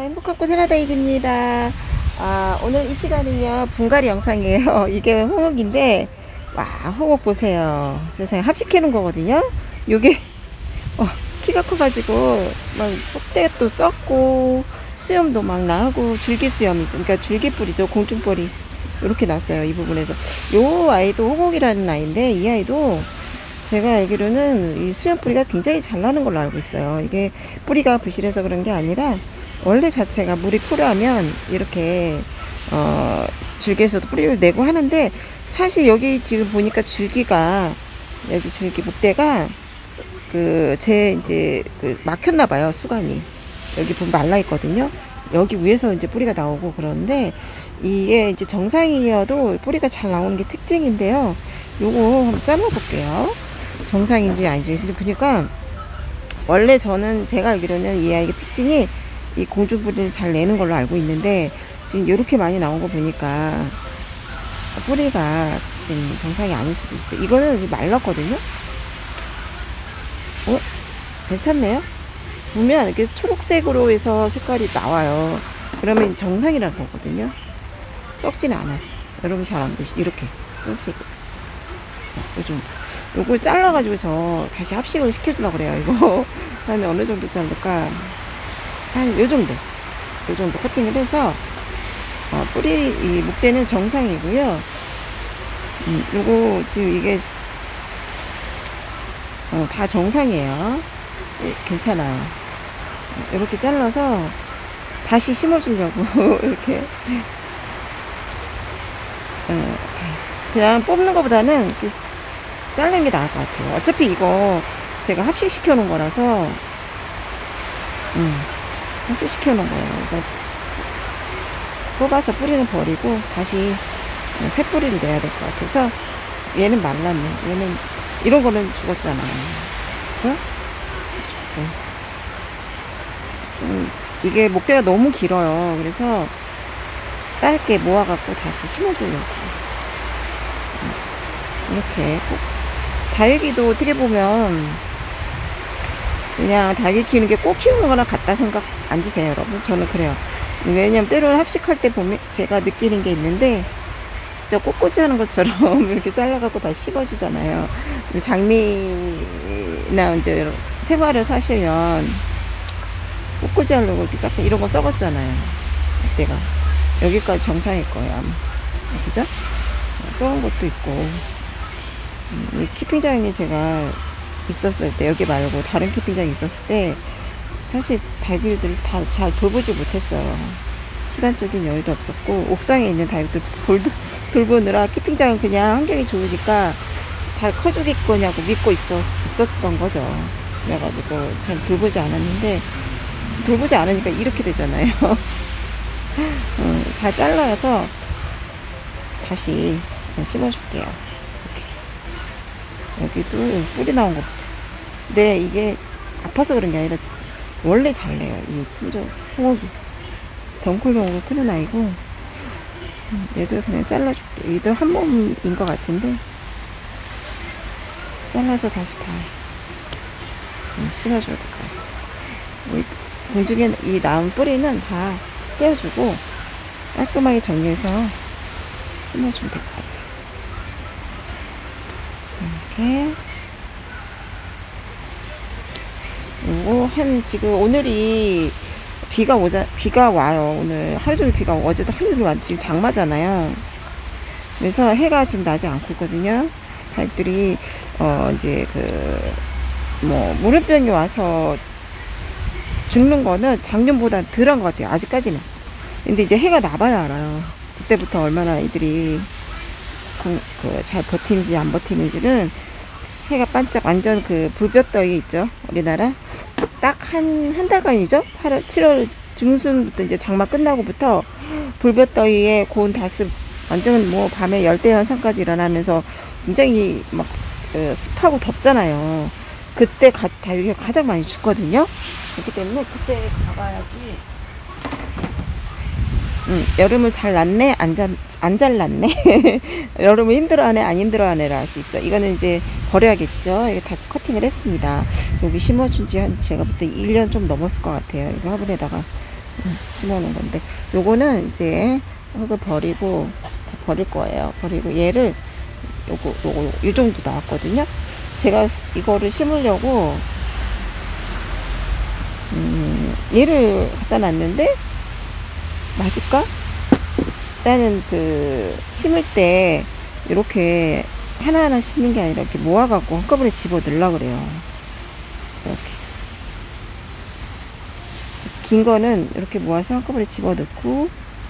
행복한 꽃 하나다익입니다. 오늘 이 시간은요, 분갈이 영상이에요. 이게 홍옥인데, 와, 홍옥 보세요. 세상에 합식해 놓은 거거든요. 요게, 키가 커가지고, 막, 꽃대도 썩고, 수염도 막 나고, 줄기수염이죠. 그러니까 줄기뿌리죠. 공중뿌리. 이렇게 났어요. 이 부분에서. 요 아이도 홍옥이라는 아이인데, 이 아이도, 제가 알기로는 이 수염 뿌리가 굉장히 잘 나는 걸로 알고 있어요. 이게 뿌리가 부실해서 그런 게 아니라 원래 자체가 물이 푸르하면 이렇게 줄기에서도 뿌리를 내고 하는데, 사실 여기 지금 보니까 줄기가, 여기 줄기 목대가 제 이제 막혔나 봐요. 수간이 여기 보면 말라 있거든요. 여기 위에서 이제 뿌리가 나오고 그러는데, 이게 이제 정상이어도 뿌리가 잘 나오는 게 특징인데요. 요거 한번 잘라 볼게요. 정상인지 아닌지. 근데 보니까 원래 저는 제가 알기로는 이 아이의 특징이 이 공중뿌리를 잘 내는 걸로 알고 있는데, 지금 이렇게 많이 나온 거 보니까 뿌리가 지금 정상이 아닐 수도 있어요. 이거는 지금 말랐거든요. 괜찮네요. 보면 이렇게 초록색으로 해서 색깔이 나와요. 그러면 정상이라는 거거든요. 썩지는 않았어. 여러분 잘 안 보시죠? 이렇게 초록색으로. 요거 잘라가지고 저 다시 합식을 시켜주려고 그래요. 이거 한 어느 정도 자를까? 한 요 정도 커팅을 해서, 뿌리 이 목대는 정상이고요. 요거 지금 이게 다 정상이에요. 괜찮아요. 이렇게 잘라서 다시 심어주려고 이렇게 그냥 뽑는 것보다는 이렇게 자르는 게 나을 것 같아요. 어차피 이거 제가 합식시켜 놓은 거라서, 합식시켜 놓은 거예요. 그래서 뽑아서 뿌리는 버리고 다시 새 뿌리를 내야 될 것 같아서. 얘는 말랐네. 얘는 이런 거는 죽었잖아요. 그죠? 죽고. 좀 이게 목대가 너무 길어요. 그래서 짧게 모아갖고 다시 심어주려고. 이렇게 다육이도 어떻게 보면 그냥 다육이 키우는 게 꼭 키우는 거나 같다 생각 안 드세요, 여러분? 저는 그래요. 왜냐면 때로는 합식할 때 보면 제가 느끼는 게 있는데, 진짜 꽃꽂이 하는 것처럼 이렇게 잘라갖고 다 심어주잖아요. 장미나 이제 생화를 사시면 꽃꽂이 하려고 이렇게 짝짝 이런 거 썩었잖아요. 내가 여기까지 정상일 거예요, 아마. 그죠? 썩은 것도 있고. 이 키핑장에 제가 있었을 때, 여기 말고 다른 키핑장에 있었을 때 사실 다육이들 다 잘 돌보지 못했어요. 시간적인 여유도 없었고, 옥상에 있는 다육이들 돌보느라 키핑장은 그냥 환경이 좋으니까 잘 커주겠거냐고 믿고 있었던 거죠. 그래가지고 잘 돌보지 않았는데, 돌보지 않으니까 이렇게 되잖아요. 다 잘라서 다시 심어줄게요. 이렇게. 여기도 뿌리 나온 거 보세요. 근데 이게 아파서 그런 게 아니라 원래 잘 내요. 이 품종 홍옥이 덩쿨덩쿨 크는 아이고, 얘도 그냥 잘라줄게. 얘도 한 몸인 것 같은데 잘라서 다시 다 심어줘야 될 것 같습니다. 이 공중에 이 나온 뿌리는 다 떼어주고 깔끔하게 정리해서 심어주면 될 것 같아요. 이렇게. 요거 지금 오늘이 비가 와요. 오늘 하루 종일 비가 오고, 어제도 하루 종일 왔는데 지금 장마잖아요. 그래서 해가 지금 나지 않고 있거든요. 다육들이 이제 물음병이 와서 죽는 거는 작년보다 덜한 것 같아요. 아직까지는. 근데 이제 해가 나봐야 알아요. 그때부터 얼마나 아이들이 잘 버티는지 안 버티는지는. 해가 반짝 완전 불볕더위 있죠, 우리나라. 딱 한 달간이죠. 7월 중순부터 이제 장마 끝나고부터 불볕더위에 고온 다습, 완전 밤에 열대 현상까지 일어나면서 굉장히 막 습하고 덥잖아요. 그때 다육이가 가장 많이 죽거든요. 그렇기 때문에 그때 가봐야지. 여름을 잘 났네, 안 잘 났네. 여름을 힘들어하네, 안 힘들어하네를 알 수 있어. 이거는 이제 버려야겠죠. 이거 다 커팅을 했습니다. 여기 심어준 지 제가 볼 때 1년 좀 넘었을 것 같아요. 이거 화분에다가 심어 놓은 건데, 요거는 이제 흙을 버릴 거예요. 버리고 얘를 요거 이 정도 나왔거든요. 제가 이거를 심으려고 얘를 갖다 놨는데 맞을까? 일단은 그 심을 때 이렇게 하나하나 심는 게 아니라 이렇게 모아갖고 한꺼번에 집어 넣으려고 그래요. 이렇게 긴 거는 이렇게 모아서 한꺼번에 집어 넣고,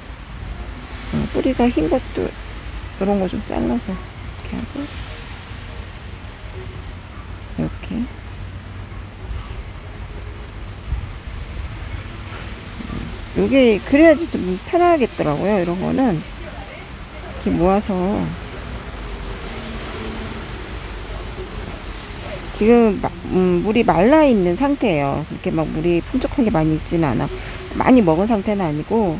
뿌리가 흰 것도 이런 거 좀 잘라서 이렇게 하고, 이렇게 요게 그래야지 좀 편하겠더라고요. 이런 거는 이렇게 모아서. 지금 물이 말라 있는 상태예요. 이렇게 막 물이 풍족하게 많이 있지는 않아. 많이 먹은 상태는 아니고,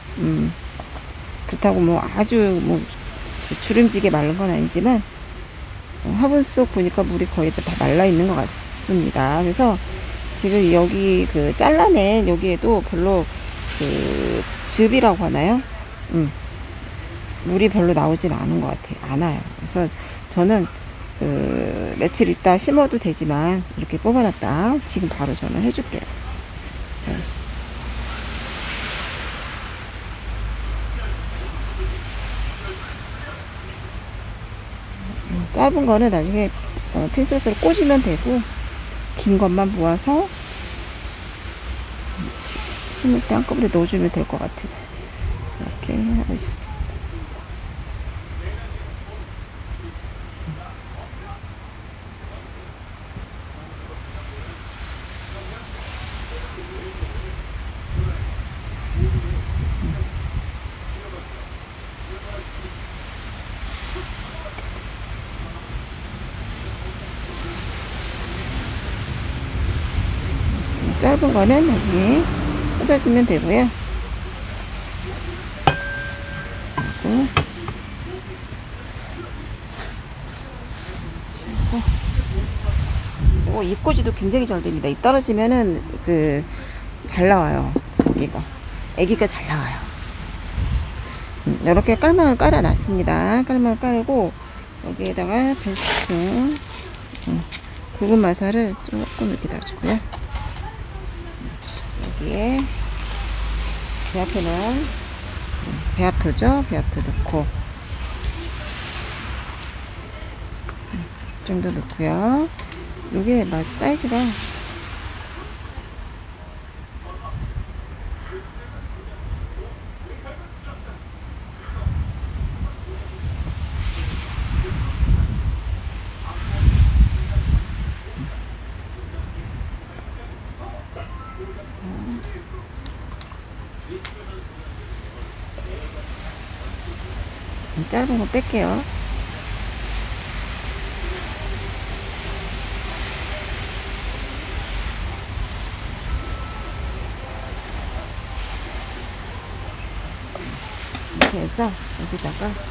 그렇다고 뭐 아주 뭐 주름지게 마른 건 아니지만, 화분 속 보니까 물이 거의 다 말라 있는 것 같습니다. 그래서 지금 여기 그 잘라낸 여기에도 별로 그 즙이라고 하나요? 물이 별로 나오진 않은 것 같아요. 않아요. 그래서 저는 그 며칠 있다 심어도 되지만 이렇게 뽑아놨다 지금 바로 저는 해줄게요. 짧은 거는 나중에 핀셋으로 꽂으면 되고, 긴 것만 모아서 심을 때 한꺼번에 넣어주면 될 것 같아서 이렇게 하고 있습니다. 짧은 거는 나중에 꽂아주면 되고요. 그리고 잎꽂이도 굉장히 잘 됩니다. 잎 떨어지면은 그 잘 나와요. 저기가 애기가 잘 나와요. 이렇게 깔망을 깔아 놨습니다. 깔망을 깔고 여기에다가 배수, 굵은 마사를 조금 이렇게 놔주고요. 여기에 배합토는 배합토죠. 배합토 넣고 이 정도 넣고요. 요게 막 사이즈가 짧은 거 뺄게요. 이렇게 해서 여기다가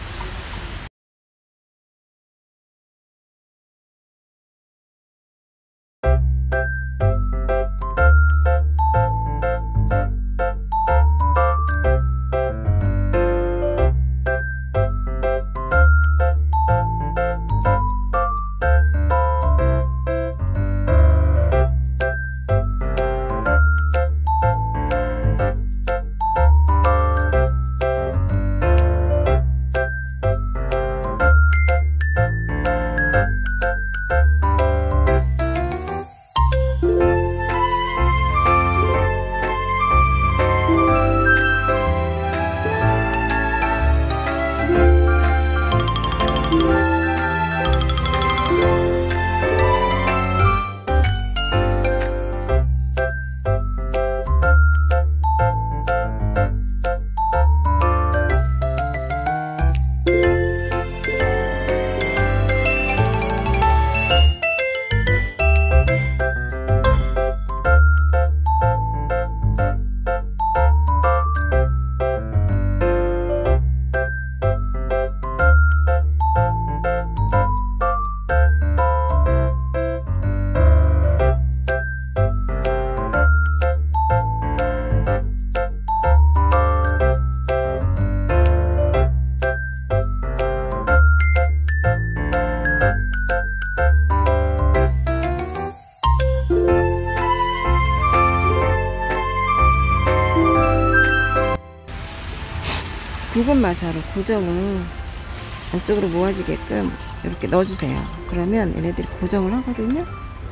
굵은 마사로 고정을 안쪽으로 모아지게끔 이렇게 넣어주세요. 그러면 얘네들이 고정을 하거든요.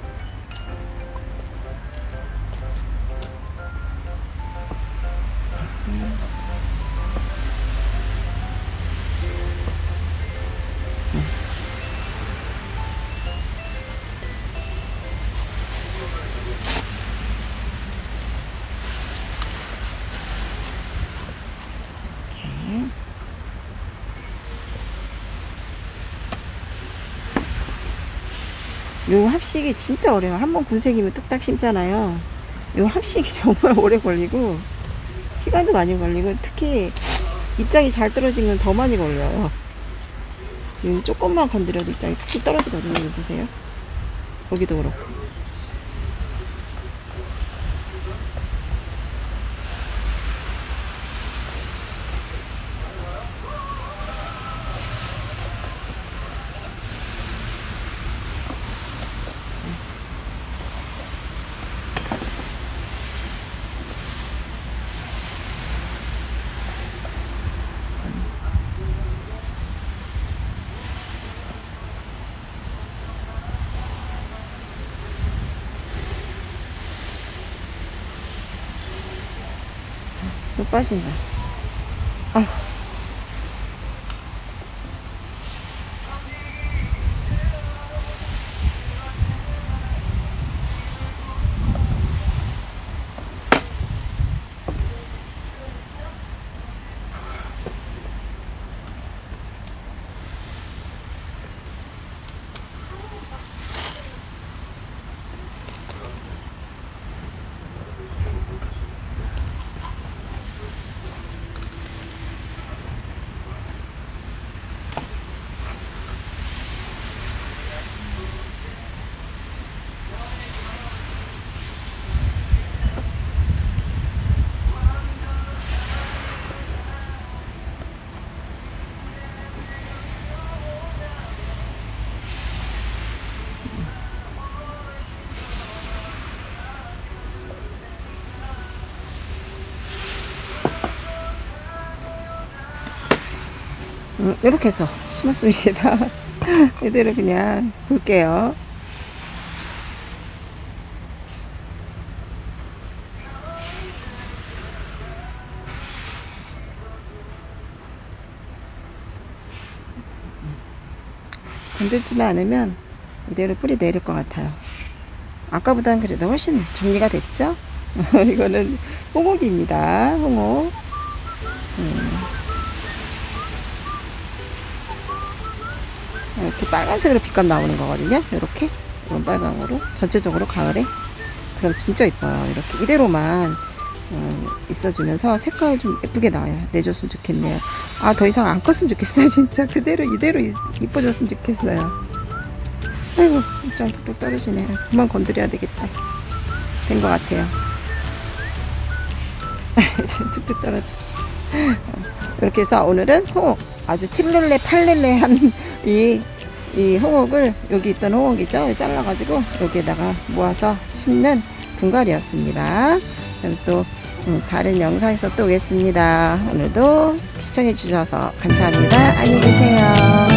요 합식이 진짜 어려워요. 한번 군색이면 뚝딱 심잖아요. 요 합식이 정말 오래 걸리고 시간도 많이 걸리고 특히 입장이 잘 떨어진 건 더 많이 걸려요. 지금 조금만 건드려도 입장이 툭툭 떨어지거든요. 이거 보세요. 여기도 그렇고. 또 빠진다. 아, 이렇게 해서 심었습니다. 이대로 그냥 볼게요. 건들지만 않으면 이대로 뿌리 내릴 것 같아요. 아까보다는 그래도 훨씬 정리가 됐죠? 이거는 홍옥입니다. 홍옥. 이렇게 빨간색으로 빛감 나오는 거거든요. 이렇게 이런 빨강으로 전체적으로 가을에 그럼 진짜 이뻐요. 이렇게 이대로만 있어주면서 색깔 좀 예쁘게 나와요. 내줬으면 좋겠네요. 아, 더 이상 안 컸으면 좋겠어요. 진짜 그대로 이대로 이뻐졌으면 좋겠어요. 아이고, 입장 뚝뚝 떨어지네. 그만 건드려야 되겠다. 된 것 같아요. 뚝뚝 떨어져. 이렇게 해서 오늘은 홍옥 아주 7렐레 8렐레 한 이 홍옥을 여기 있던 홍옥이죠. 잘라가지고 여기에다가 모아서 심는 분갈이였습니다. 그럼 또 다른 영상에서 또 오겠습니다. 오늘도 시청해 주셔서 감사합니다. 안녕히 계세요.